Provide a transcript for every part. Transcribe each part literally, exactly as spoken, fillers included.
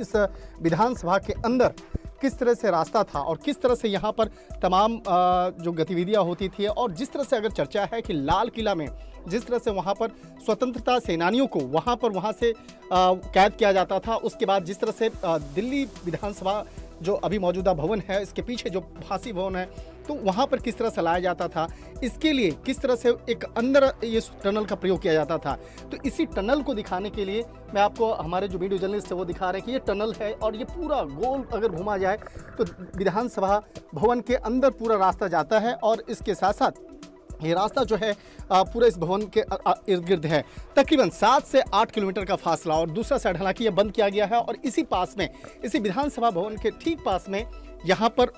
इस विधानसभा के अंदर किस तरह से रास्ता था और किस तरह से यहाँ पर तमाम जो गतिविधियाँ होती थी, और जिस तरह से अगर चर्चा है कि लाल किला में जिस तरह से वहाँ पर स्वतंत्रता सेनानियों को वहाँ पर वहाँ से कैद किया जाता था, उसके बाद जिस तरह से दिल्ली विधानसभा जो अभी मौजूदा भवन है, इसके पीछे जो फांसी भवन है, तो वहाँ पर किस तरह से लाया जाता था, इसके लिए किस तरह से एक अंदर ये टनल का प्रयोग किया जाता था। तो इसी टनल को दिखाने के लिए मैं आपको, हमारे जो वीडियो जर्नलिस्ट है वो दिखा रहे हैं कि ये टनल है और ये पूरा गोल अगर घुमा जाए तो विधानसभा भवन के अंदर पूरा रास्ता जाता है, और इसके साथ साथ ये रास्ता जो है पूरे इस भवन के इर्द गिर्द है। तकरीबन सात से आठ किलोमीटर का फासला, और दूसरा साइड हालांकि ये बंद किया गया है, और इसी पास में, इसी विधानसभा भवन के ठीक पास में यहाँ पर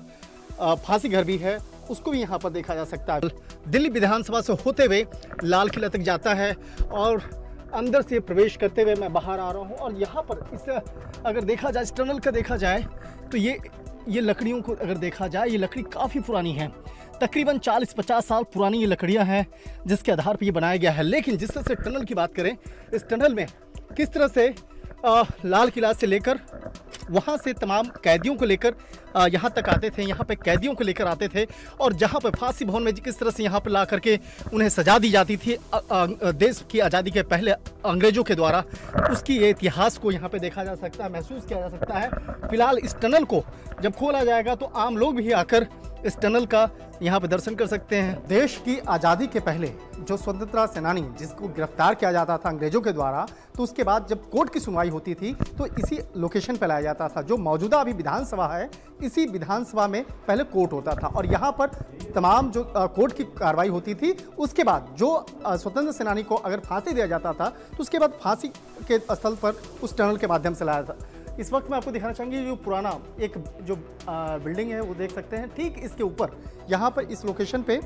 फांसी घर भी है, उसको भी यहाँ पर देखा जा सकता है। दिल्ली विधानसभा से होते हुए लाल किला तक जाता है, और अंदर से प्रवेश करते हुए मैं बाहर आ रहा हूँ। और यहाँ पर इस अगर देखा जाए, इस टनल का देखा जाए तो ये ये लकड़ियों को अगर देखा जाए, ये लकड़ी काफ़ी पुरानी है, तकरीबन चालीस पचास साल पुरानी ये लकड़ियाँ हैं जिसके आधार पर ये बनाया गया है। लेकिन जिस तरह से टनल की बात करें, इस टनल में किस तरह से आ, लाल किला से लेकर वहाँ से तमाम कैदियों को लेकर यहाँ तक आते थे, यहाँ पे कैदियों को लेकर आते थे, और जहाँ पे फांसी भवन में किस तरह से यहाँ पर ला करके उन्हें सजा दी जाती थी आ, आ, देश की आज़ादी के पहले अंग्रेज़ों के द्वारा, उसकी ये इतिहास को यहाँ पे देखा जा सकता है, महसूस किया जा सकता है। फिलहाल इस टनल को जब खोला जाएगा तो आम लोग भी आकर इस टनल का यहाँ पे दर्शन कर सकते हैं। देश की आज़ादी के पहले जो स्वतंत्रता सेनानी जिसको गिरफ्तार किया जाता था अंग्रेजों के द्वारा, तो उसके बाद जब कोर्ट की सुनवाई होती थी तो इसी लोकेशन पर लाया जाता था। जो मौजूदा अभी विधानसभा है, इसी विधानसभा में पहले कोर्ट होता था, और यहाँ पर तमाम जो कोर्ट की कार्रवाई होती थी, उसके बाद जो स्वतंत्र सेनानी को अगर फांसी दिया जाता था तो उसके बाद फांसी के स्थल पर उस टनल के माध्यम से लाया था। इस वक्त मैं आपको दिखाना चाहूँगी जो पुराना एक जो आ, बिल्डिंग है वो देख सकते हैं, ठीक इसके ऊपर यहाँ पर इस लोकेशन पे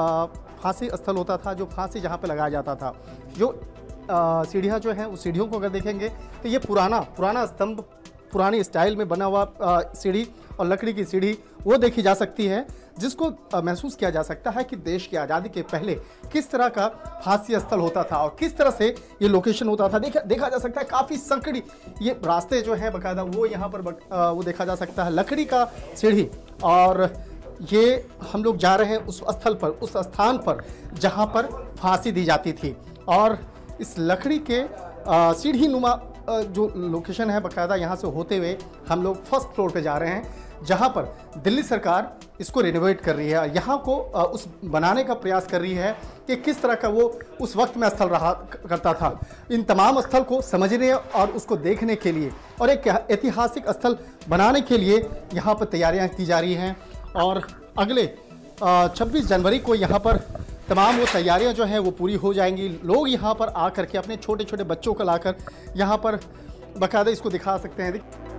फांसी स्थल होता था, जो फांसी जहाँ पे लगाया जाता था। जो सीढ़ियाँ जो हैं उस सीढ़ियों को अगर देखेंगे तो ये पुराना पुराना स्तंभ, पुरानी स्टाइल में बना हुआ सीढ़ी और लकड़ी की सीढ़ी वो देखी जा सकती है, जिसको महसूस किया जा सकता है कि देश की आज़ादी के पहले किस तरह का फांसी स्थल होता था और किस तरह से ये लोकेशन होता था। देखा देखा जा सकता है काफ़ी संकड़ी ये रास्ते जो हैं बाकायदा वो यहाँ पर बक, वो देखा जा सकता है, लकड़ी का सीढ़ी। और ये हम लोग जा रहे हैं उस स्थल पर, उस स्थान पर जहाँ पर फांसी दी जाती थी, और इस लकड़ी के सीढ़ी नुमा जो लोकेशन है बाकायदा यहाँ से होते हुए हम लोग फर्स्ट फ्लोर पे जा रहे हैं, जहाँ पर दिल्ली सरकार इसको रिनोवेट कर रही है, यहाँ को उस बनाने का प्रयास कर रही है कि किस तरह का वो उस वक्त में स्थल रहा करता था। इन तमाम स्थल को समझने और उसको देखने के लिए और एक ऐतिहासिक स्थल बनाने के लिए यहाँ पर तैयारियाँ की जा रही हैं, और अगले छब्बीस जनवरी को यहाँ पर तमाम वो तैयारियां जो हैं वो पूरी हो जाएंगी। लोग यहाँ पर आकर के अपने छोटे छोटे बच्चों को लाकर यहाँ पर बाकायदा इसको दिखा सकते हैं।